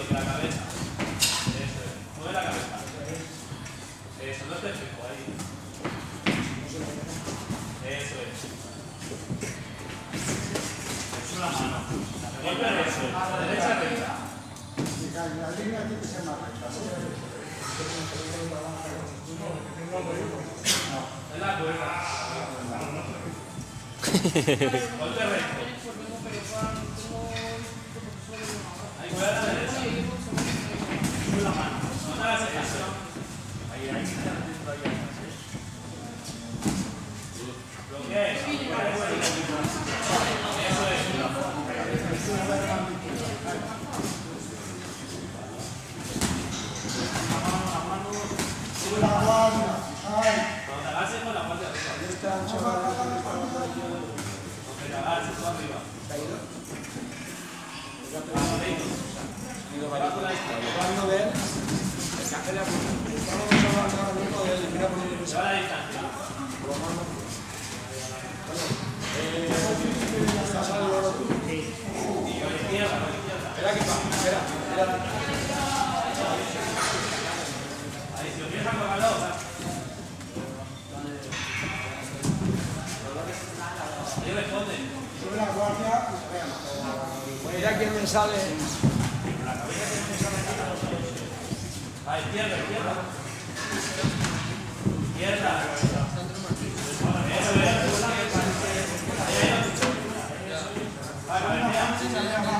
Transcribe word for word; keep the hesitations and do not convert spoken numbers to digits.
de la cabeza. Eso es. Mueve la cabeza. Eso, no te fijo ahí. Eso es. Es una mano. Golpe derecho. Derecha recta. La línea tiene que ser más recta. No, es la cuerda. Golpe recto. Ahí voy a la derecha. Con la mano. No te hagas eso. Ahí, ahí. Bloquea. Eso es. Sube la guardia. Ay. Cuando te agaches con la parte de arriba. Esta chaval. Cuando te agaches tú arriba. Cuando ver, Lleva la distancia. Y con la izquierda, con la izquierda. espera que pasa, espera, espera. Ahí, si lo quieres acordar, ahí responde. Sube la guardia. Mira quién me sale. A izquierda, izquierda. Izquierda. Eso es. Ahí, ahí. Vale, vale, mira.